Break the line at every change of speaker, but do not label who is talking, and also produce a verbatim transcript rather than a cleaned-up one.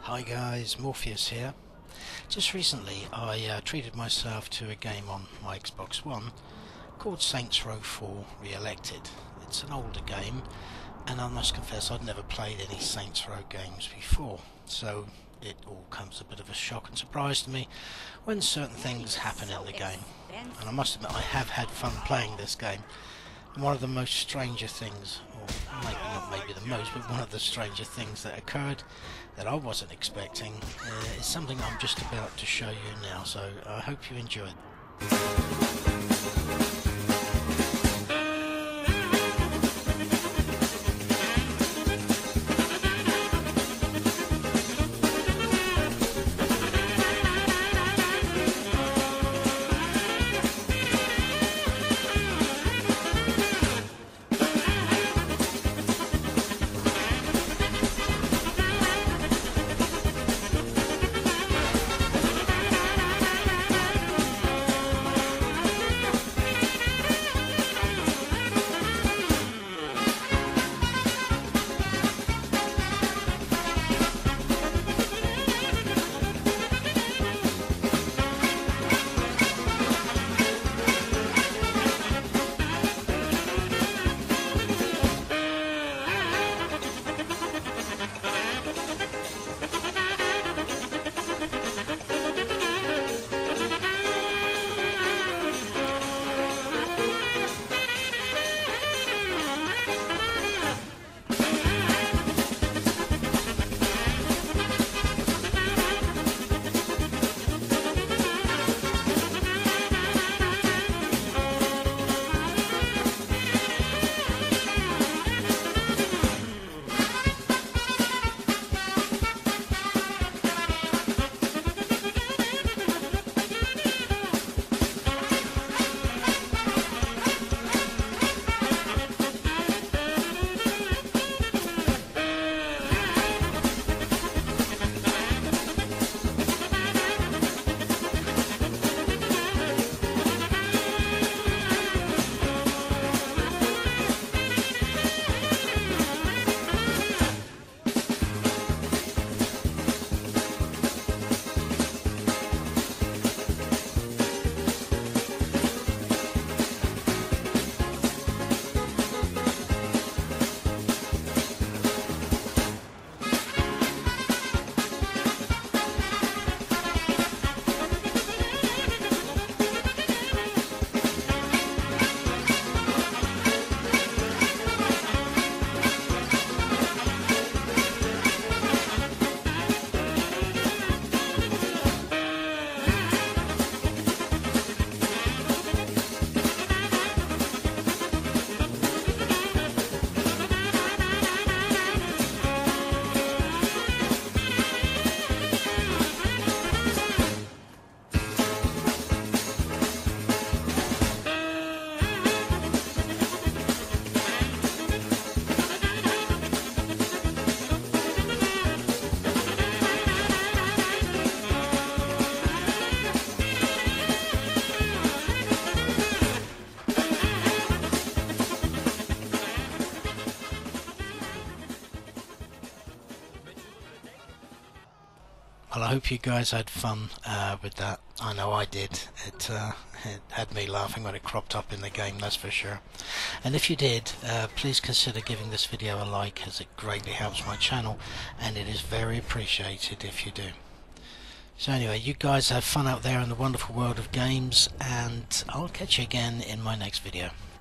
Hi guys, Morpheus here. Just recently I uh, treated myself to a game on my Xbox One called Saints Row four Re-Elected. It's an older game and I must confess I'd never played any Saints Row games before, so it all comes a bit of a shock and surprise to me when certain things happen in the game. And I must admit I have had fun playing this game. And one of the most stranger things, or maybe not maybe the most, but one of the stranger things that occurred that I wasn't expecting uh, is something I'm just about to show you now, so I hope you enjoy it. Well, I hope you guys had fun uh, with that. I know I did. It, uh, it had me laughing when it cropped up in the game, that's for sure. And if you did, uh, please consider giving this video a like, as it greatly helps my channel, and it is very appreciated if you do. So anyway, you guys have fun out there in the wonderful world of games, and I'll catch you again in my next video.